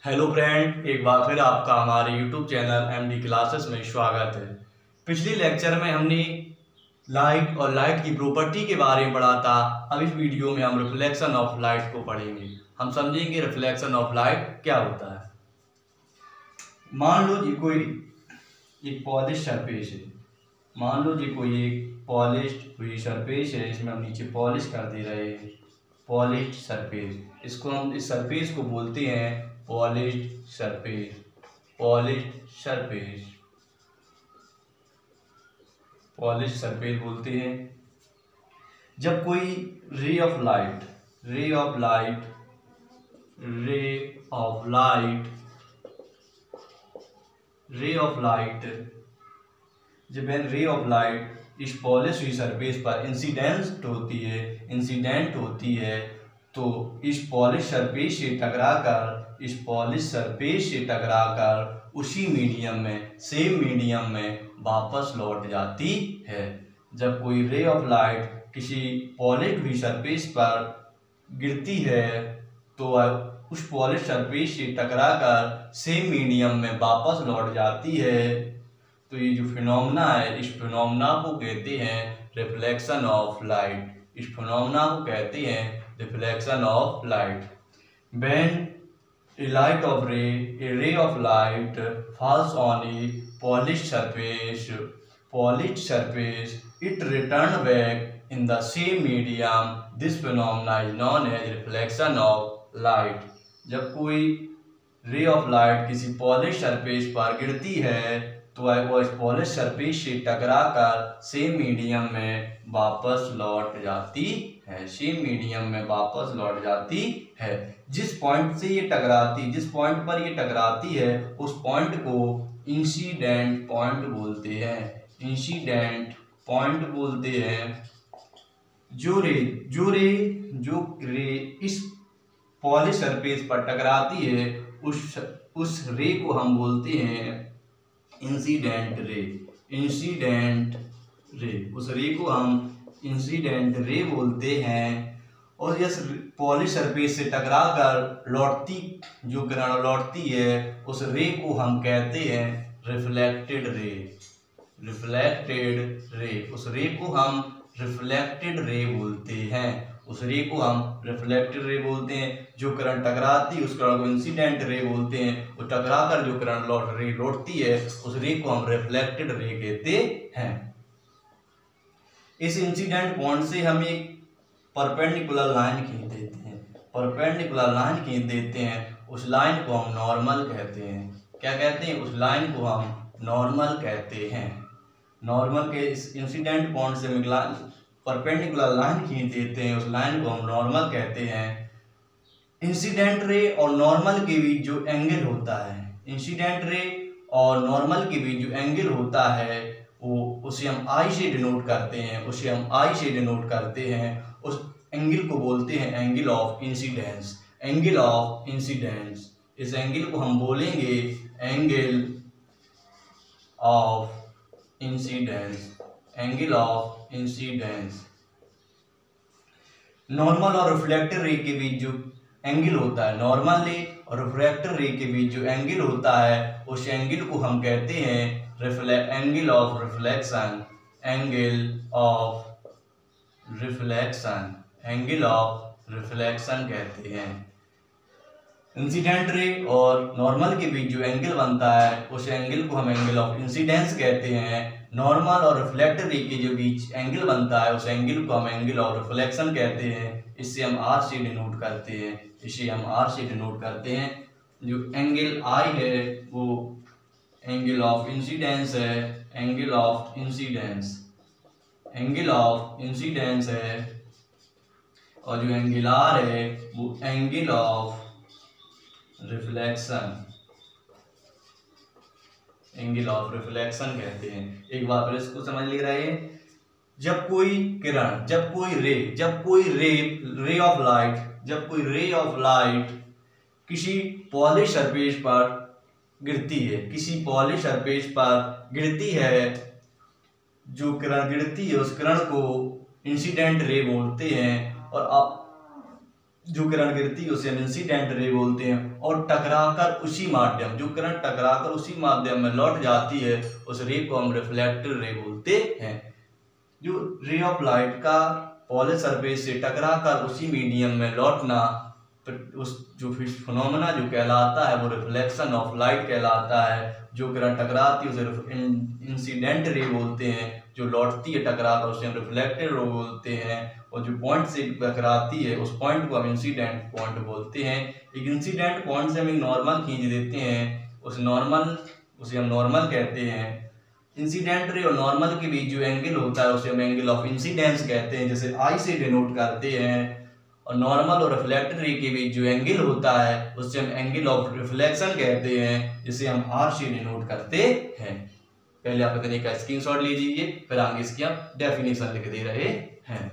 Hello friend, एक बार फिर आपका हमारे यूट्यूब चैनल एमडी क्लासेस में स्वागत है। पिछले लेक्चर में हमने लाइट और लाइट की प्रॉपर्टी के बारे में पढ़ा था। अब इस वीडियो में हम रिफ्लेक्शन ऑफ लाइट को पढ़ेंगे। हम समझेंगे रिफ्लेक्शन ऑफ लाइट क्या होता है। मान लो जी कोई एक पॉलिश सरफेस है। मान लो जी कोई एक पॉलिश हुई सरफेस है, इसमें हम नीचे पॉलिश कर दे रहे हैं। पॉलिश सरफेस, इसको हम इस सरफेस को बोलते हैं polished surface. Polished surface, polished surface बोलते हैं। जब कोई ray of light, ray of light, ray of light, ray of light, जब रे ऑफ लाइट इस पॉलिश हुई सरफेस पर इंसिडेंट होती है, इंसिडेंट होती है, तो इस पॉलिश सरफेस से टकराकर, इस पॉलिश सरफेस से टकराकर उसी मीडियम में, सेम मीडियम में वापस लौट जाती है। जब कोई रे ऑफ लाइट किसी पॉलिश हुई सरफेस पर गिरती है तो उस पॉलिश सरफेस से टकराकर सेम मीडियम में वापस लौट जाती है। तो ये जो फिनोमेना है, इस फिनोमेना को कहते हैं रिफ्लेक्शन ऑफ लाइट। इस फिनोमेना को कहते हैं reflection of light. When a light of ray, a ray of light falls on a polished surface, it return back in the same medium. This phenomena is known as reflection of light. जब कोई ray of light किसी polish surface पर गिरती है तो वो इस polish surface से टकराकर सेम मीडियम में वापस लौट जाती है, सेम मीडियम में वापस लौट जाती है। जिस पॉइंट से ये टकराती, जिस पॉइंट पर ये टकराती है उस पॉइंट को इंसिडेंट पॉइंट बोलते हैं, इंसिडेंट पॉइंट बोलते हैं। जो रे इस पॉलिश सरफेस पर टकराती है उस रे को हम बोलते हैं इंसिडेंट रे, इंसिडेंट रे। उस रे को हम इंसिडेंट रे बोलते हैं। और इस पॉलिश सरफेस से टकराकर लौटती, जो किरण लौटती है उस रे को हम कहते हैं रिफ्लेक्टेड रे, रिफ्लेक्टेड रे। उस रे को हम रिफ्लेक्टेड रे बोलते हैं, उस रे को हम रिफ्लेक्टेड रे बोलते हैं। जो किरण टकराती है उस किरण को इंसिडेंट रे बोलते हैं। वो टकराकर जो किरण लौटती है उस रे को हम रिफ्लेक्टेड रे कहते हैं। इस इंसिडेंट पॉइंट से हम एक परपेंडिकुलर लाइन खींच देते हैं, परपेंडिकुलर लाइन खींच देते हैं। उस लाइन को हम नॉर्मल कहते हैं। क्या कहते हैं? उस लाइन को हम नॉर्मल कहते हैं। नॉर्मल के इस इंसिडेंट पॉइंट से परपेंडिकुलर लाइन खींच देते हैं, उस लाइन को हम नॉर्मल कहते हैं। इंसिडेंट रे और नॉर्मल के बीच जो एंगल होता है, इंसिडेंट रे और नॉर्मल के बीच जो एंगल होता है उसे हम आई से डिनोट करते हैं, उसे हम आई से डिनोट करते हैं। उस एंगल को बोलते हैं angle of incidence, angle of incidence. इस एंगल को हम बोलेंगे angle of incidence, angle of incidence. Normal और रिफ्लेक्टेड रे के बीच जो एंगल होता है, नॉर्मल रे और रिफ्लेक्टेड रे के बीच जो एंगल होता है उस एंगल को हम कहते हैं angle of reflection, angle of reflection, angle of reflection कहते हैं। इंसिडेंट रे और नॉर्मल के बीच जो एंगल बनता है उस एंगल को हम एंगल ऑफ इंसिडेंस कहते हैं। नॉर्मल और रिफ्लेक्टेड रे के जो बीच एंगल बनता है उस एंगल को हम एंगल ऑफ रिफ्लेक्शन कहते हैं। इससे हम आर से डिनोट करते हैं, इसे हम आर से डिनोट करते हैं। जो एंगल आई है वो एंगल ऑफ इंसिडेंस है, angle of incidence, angle of incidence है। और जो एंगल आर है वो angle of reflection, angle of reflection कहते हैं। एक बार फिर इसको समझ ले रहे हैं। जब कोई किरण, जब कोई रे ऑफ लाइट, जब कोई रे ऑफ लाइट किसी पॉलिश सरफेस पर गिरती है, किसी पॉलिश सरफेस पर गिरती है, जो किरण गिरती है उस किरण को इंसिडेंट रे बोलते हैं। और अब जो किरण गिरती है उसे हम इंसिडेंट रे बोलते हैं, और टकराकर उसी माध्यम, जो किरण टकराकर उसी माध्यम में लौट जाती है उस रे को हम रिफ्लेक्टेड रे बोलते हैं। जो रे ऑफ लाइट का पॉलिश सरफेस से टकराकर उसी मीडियम में लौटना, उस जो फिनोमेना जो कहलाता है वो रिफ्लेक्शन ऑफ लाइट कहलाता है। जो किरण टकराती है उसे इंसिडेंट रे बोलते हैं, जो लौटती है टकराकर उसे हम रिफ्लेक्टेड रे बोलते हैं, और जो पॉइंट से टकराती है उस पॉइंट को हम इंसिडेंट पॉइंट बोलते हैं। एक इंसिडेंट पॉइंट से हम एक नॉर्मल खींच देते हैं, उसे हम नॉर्मल कहते हैं। इंसिडेंट रे और नॉर्मल के बीच जो एंगल होता है उसे हम एंगल ऑफ इंसिडेंस कहते हैं, जैसे आई से डिनोट करते हैं। और नॉर्मल और रिफ्लेक्टेड रे के बीच जो एंगल होता है उससे हम एंगल ऑफ रिफ्लेक्शन कहते हैं, जिसे हम आर से डिनोट करते हैं। पहले आप इतने का स्क्रीनशॉट ले लीजिए, फिर आगे इसकी हम डेफिनेशन लिख दे रहे हैं।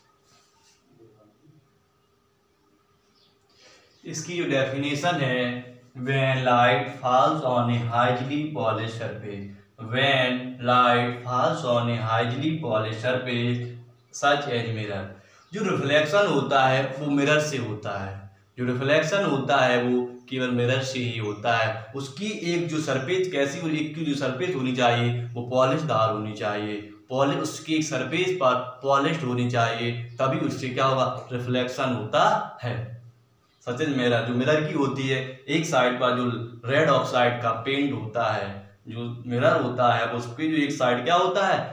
इसकी जो डेफिनेशन है, when light falls on a highly polished surface, when light falls on a highly polished surface such as mirror. जो रिफ्लेक्शन होता है वो मिरर से होता है, जो रिफ्लेक्शन होता है वो केवल मिरर से ही होता है। उसकी एक जो सरफेस कैसी, एक की जो सरफेस होनी चाहिए वो पॉलिशदार होनी चाहिए, उसकी सरफेस पर पॉलिश्ड होनी चाहिए, तभी उससे क्या होगा, रिफ्लेक्शन होता है। सच एज मिरर, जो मिरर की होती है एक साइड पर जो रेड ऑक्साइड का पेंट होता है, जो मिरर होता है उसकी जो एक साइड क्या होता है,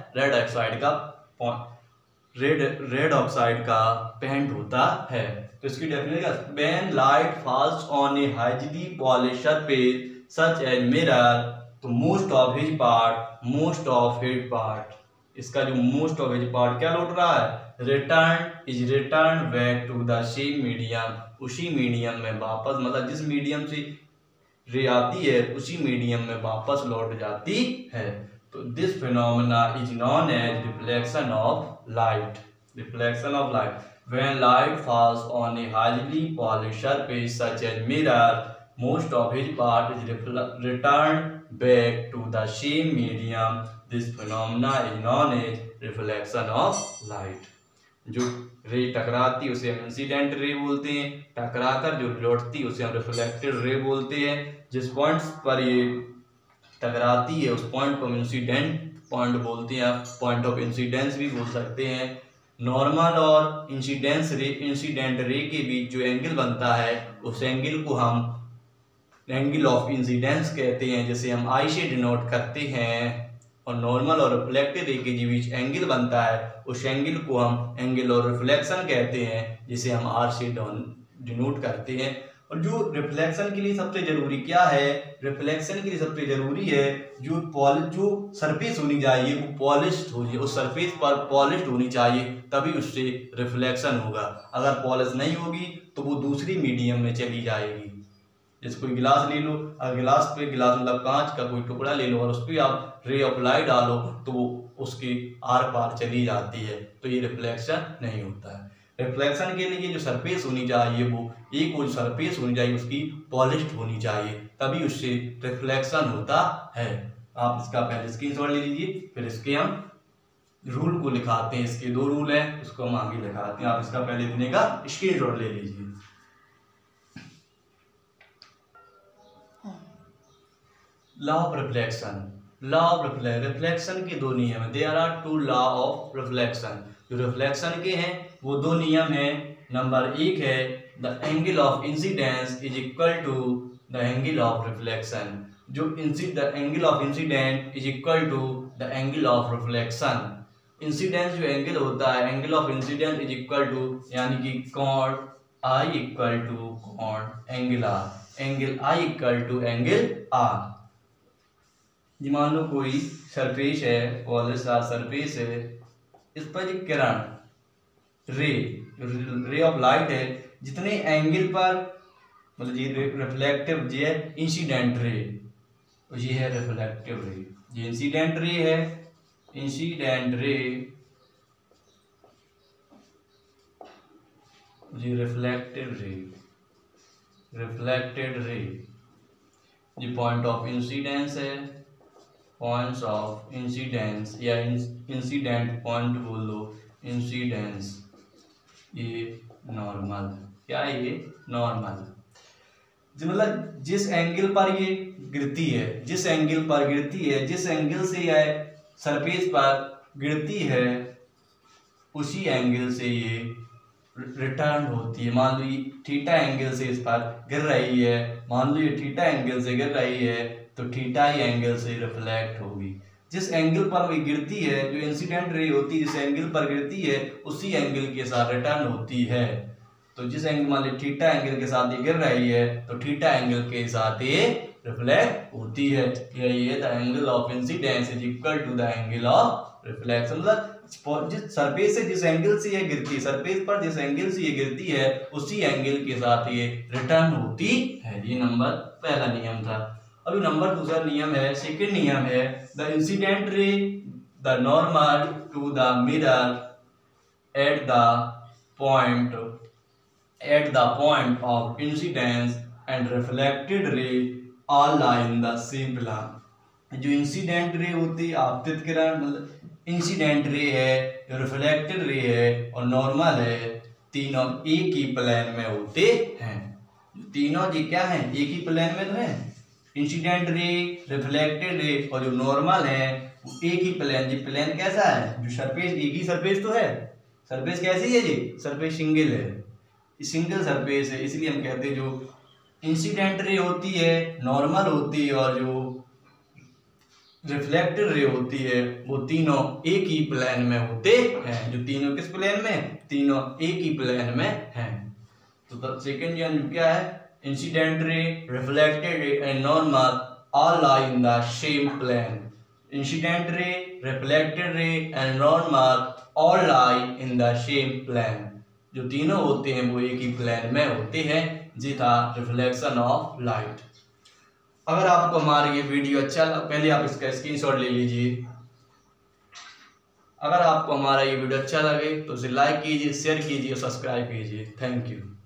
रेड ऑक्साइड का पेंट होता है। तो इसकी definition, when light falls on a highly polished surface such as mirror, तो मोस्ट ऑफ हिज पार्ट, इसका जो मोस्ट ऑफ हिज पार्ट क्या लौट रहा है, return back to the same medium, उसी मीडियम में वापस, मतलब जिस मीडियम से रे आती है उसी मीडियम में वापस लौट जाती है। तो this phenomena is known as reflection of light. When light falls on a highly polished surface such as mirror, most of its part is returned back to the same medium. This phenomena is known as reflection of light. जो रे टकराती है उसे हम incident ray बोलते हैं, टकराकर जो लौटती है उसे हम रिफ्लेक्टेड रे बोलते हैं। जिस पॉइंट पर ये टकराती है उस पॉइंट को हम इंसिडेंट पॉइंट बोलते हैं, पॉइंट ऑफ इंसिडेंस भी बोल सकते हैं। नॉर्मल और इंसिडेंट रे के बीच जो एंगल बनता है उस एंगल को हम एंगल ऑफ इंसिडेंस कहते हैं, जिसे हम आई से डिनोट करते हैं। और नॉर्मल और रिफ्लेक्टेड रे के बीच एंगल बनता है उस एंगल को हम एंगल ऑफ रिफ्लेक्शन कहते हैं, जिसे हम आर से डिनोट करते हैं। और जो रिफ्लेक्शन के लिए सबसे जरूरी क्या है, रिफ्लेक्शन के लिए सबसे जरूरी है जो सरफेस होनी चाहिए वो पॉलिश्ड हो जाए, उस सरफेस पर पॉलिश्ड होनी चाहिए, तभी उससे रिफ्लेक्शन होगा। अगर पॉलिश नहीं होगी तो वो दूसरी मीडियम में चली जाएगी। जैसे कोई गिलास ले लो, अगर गिलास मतलब कांच का कोई टुकड़ा ले लो और उस पर आप रे ऑफ लाइट डालो तो वो उसके आर पार चली जाती है, तो ये रिफ्लेक्शन नहीं होता है। रिफ्लेक्शन के लिए जो सरफेस होनी चाहिए वो जो सरफेस होनी चाहिए उसकी पॉलिश्ड होनी चाहिए, तभी उससे रिफ्लेक्शन होता है। आप इसका पहले स्क्रीनशॉट ले लीजिए, फिर इसके हम रूल को लिखाते हैं। इसके 2 रूल हैं, उसको हम आगे लिखाते हैं। आप इसका पहले इतने का स्क्रीनशॉट ले लीजिए। लॉ ऑफ रिफ्लेक्शन के 2 नियम है। There are 2 law of reflection. जो रिफ्लेक्शन के हैं वो 2 नियम हैं। नंबर 1 है the angle of incidence is equal to the angle of reflection. The angle of incident is equal to the angle of reflection. Incidence जो एंगल होता है, angle of incidence is equal to, यानी कि कोण I equal to कोण angle R, angle I equal to angle R. जी मान लो कोई सरफेस है, पॉलिश सरफेस है, इस पर एक किरण रे ऑफ लाइट है, जितने एंगल पर मतलब ये रिफ्लेक्टिव ये है इंसिडेंट रे, ये है रिफ्लेक्टिव रे, ये इंसिडेंट रे है, इंसिडेंट रे, ये रिफ्लेक्टेड रे, ये पॉइंट ऑफ इंसिडेंस है, पॉइंट्स ऑफ इंसिडेंस या इंसिडेंट पॉइंट बोल दो, इंसिडेंस, ये नॉर्मल क्या है ये, नॉर्मल। मतलब जिस एंगल पर ये गिरती है, जिस एंगल पर गिरती है, जिस एंगल से यह सरफेस पर गिरती है उसी एंगल से ये रिटर्न होती है। मान लो ये थीटा एंगल से इस पर गिर रही है, मान लो ये थीटा एंगल से गिर रही है तो थीटा ही एंगल से रिफ्लेक्ट होगी। जिस एंगल पर वो गिरती है, जो इंसिडेंट रे होती है जिस एंगल पर गिरती है उसी एंगल के साथ रिटर्न होती है। तो जिस एंगल, मान लो थीटा एंगल के साथ ये गिर रही है तो थीटा एंगल के साथ ये रिफ्लेक्ट होती है। ये the angle of incidence is equal to the angle of reflection. मतलब जिस सरफेस से जिस एंगल से ये गिरती है, सरफेस पर जिस एंगल से ये गिरती है उसी एंगल के साथ ये रिटर्न होती है। ये नंबर पहला नियम था। अभी नंबर दूसरा नियम है, सेकंड नियम है, the incident ray the normal to the mirror at the point of incidence and reflected ray all lie in the same plane. जो इंसिडेंट रे होती है, आपतित किरण, मतलब इंसिडेंट रे है, रिफ्लेक्टेड रे है और नॉर्मल है, तीनों एक ही प्लेन में होते हैं। तीनों जी क्या है, एक ही प्लेन में तो है। इंसिडेंट रे, रिफ्लेक्टेड रे और जो नॉर्मल है वो एक ही प्लेन। जी प्लेन कैसा है, जो सरफेस, एक ही सरफेस तो है। सरफेस कैसी है जी, सरफेस सिंगल है, सिंगल सरफेस है, इसलिए हम कहते हैं जो इंसिडेंट रे होती है, नॉर्मल होती है और जो रिफ्लेक्टेड रे होती है वो तीनों एक ही प्लेन में होते हैं। जो तीनों किस प्लेन में, तीनों एक ही प्लेन में हैं। तो सेकंड नियम क्या है, incident ray, reflected ray and normal all lie in the same plane. Incident ray, reflected ray and normal all lie in the same plane. जो तीनों होते हैं वो एक ही प्लेन में होते हैं। जी था रिफ्लेक्शन ऑफ लाइट। अगर आपको हमारा ये वीडियो अच्छा लगा, पहले आप इसका स्क्रीनशॉट ले लीजिए। अगर आपको हमारा ये वीडियो अच्छा लगे तो उसे लाइक कीजिए, शेयर कीजिए, सब्सक्राइब कीजिए। Thank you.